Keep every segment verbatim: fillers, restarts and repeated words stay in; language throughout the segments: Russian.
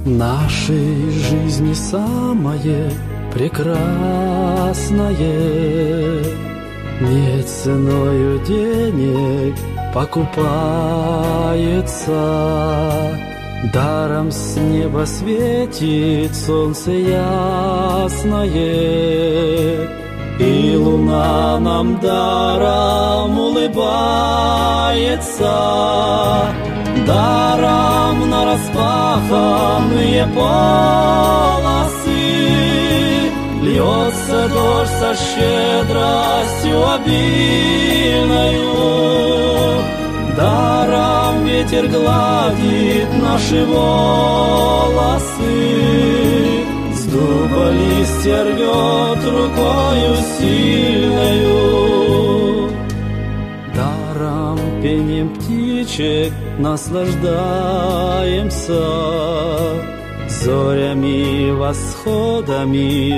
Нашей жизни самое прекрасное не ценою денег покупается. Даром с неба светит солнце ясное, и луна нам даром улыбается. Даром нараспаханные полосы льется дождь со щедростью обильною. Даром ветер гладит наши волосы, с дуба листья рвет рукою сильною. Даром пением птичек наслаждаемся, зорями, восходами,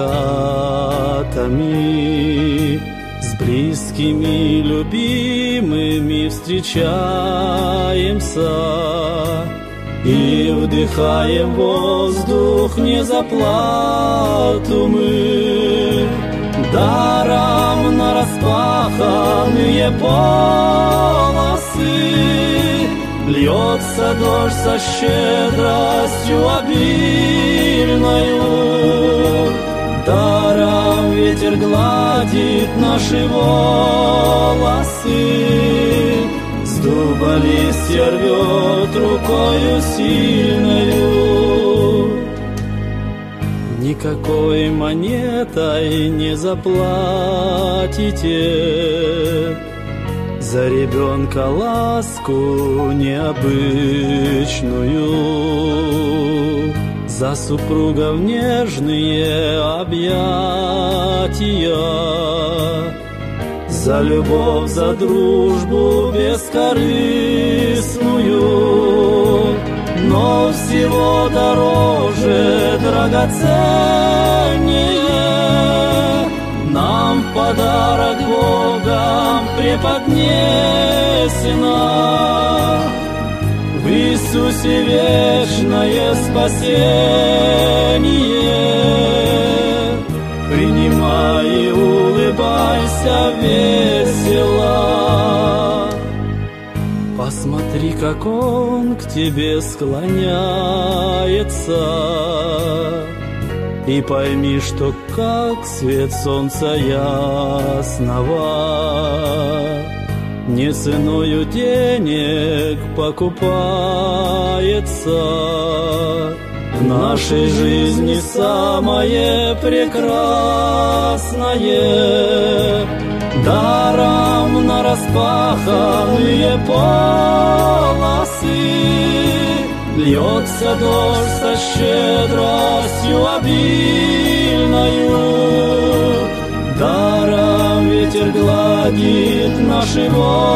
закатами. С близкими, любимыми встречаемся и вдыхаем воздух не за плату мы. Даром нараспаханные полосы льется дождь со щедростью обильною. Даром ветер гладит наши волосы, с дуба листья рвет рукою сильною. Никакой монетой не заплатите за ребенка ласку необычную, за супругов нежные объятия, за любовь, за дружбу бескорыстную. Но всего дороже, драгоценнее нам в подарок Богом преподнесено в Иисусе вечное спасение. Принимай и улыбайся весело. Посмотри, как Он к тебе склоняется, и пойми, что как свет солнца ясного не ценою денег покупается. В нашей жизни самое прекрасное даром нараспаханные полосы льется дождь со щедростью обильною. Даром ветер гладит наши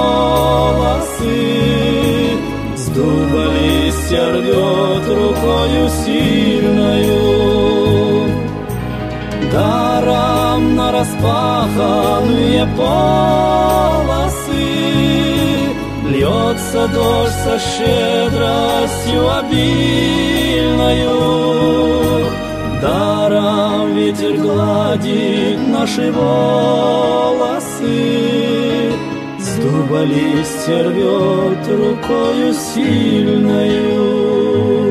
волосы, с дуба листья рвет рукою сильною. Даром нараспаханные полосы льется дождь со щедростью обильною. Даром ветер гладит наши волосы, с дуба листья рвет рукою сильною.